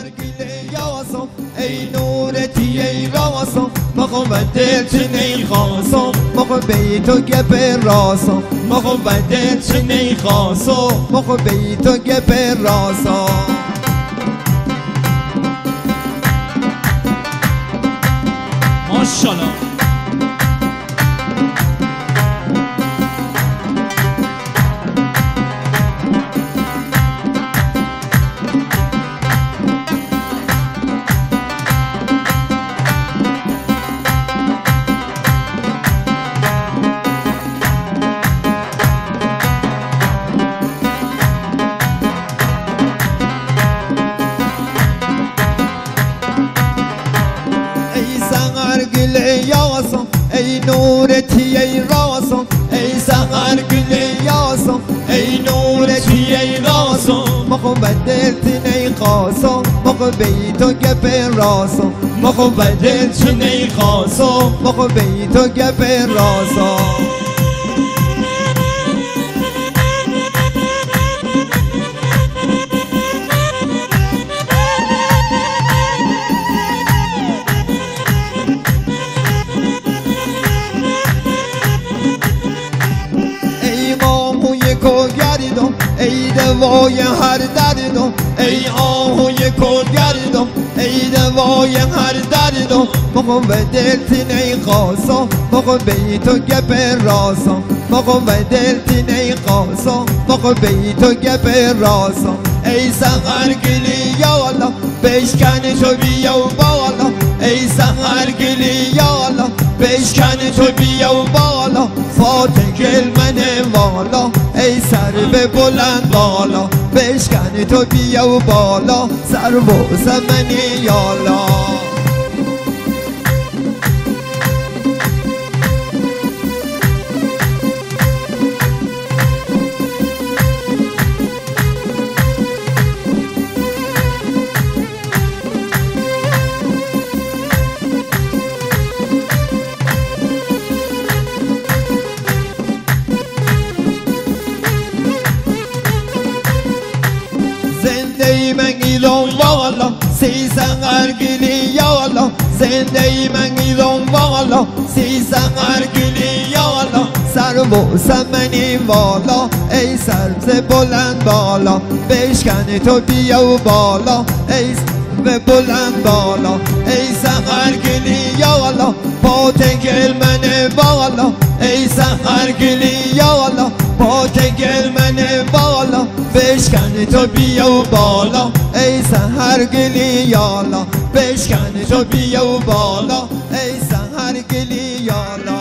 سهرگل یاسم ای نورتی ای راسم مخوبت دلچین ای خاصم مخوب بیتو گپ راسم مخوبت دلچین ای خاصم مخوب بیتو گپ راسم ماشاءالله. سهرگل یاسم ای نورتی ای راسم ای سهرگل یاسم ای نورتی ای راسم مخوبت دلتین ای خاصم مخوب بیتو گپ راسم مخوبت دلتین ای خاصم مخوب بیتو گپ راسم گردم ای دوای هر دردم ای آهوی کل گردم ای دوای هر دردم مخوب دلتین ای خاصم مخوب بیتو گپ راسم مخوب دلتین ای خاصم مخوب بیتو گپ راسم ای سهرگلی یالا بشکن تو بیا و بالا ای سهرگلی یالا بشکن تو بیا و بالا فاتح گل من والا ای سر به بلند بالا بشکن تو بیا و بالا سر و زمنی یالا زنده من ایران والا سی سهرگلی یالا زنده من ایران والا سی سهرگلی یالا سر و سمنی والا ای سر بلند بالا بشکن تو بیا و بالا ای به بلند بالا ای سهرگلی یالا فاتح گل من بالا ای سهرگلی یالا فاتح گل من بالا بشکن تو بیا و بالا ای سهرگلی یالا بشکن تو بیا و بالا ای سهرگلی یالا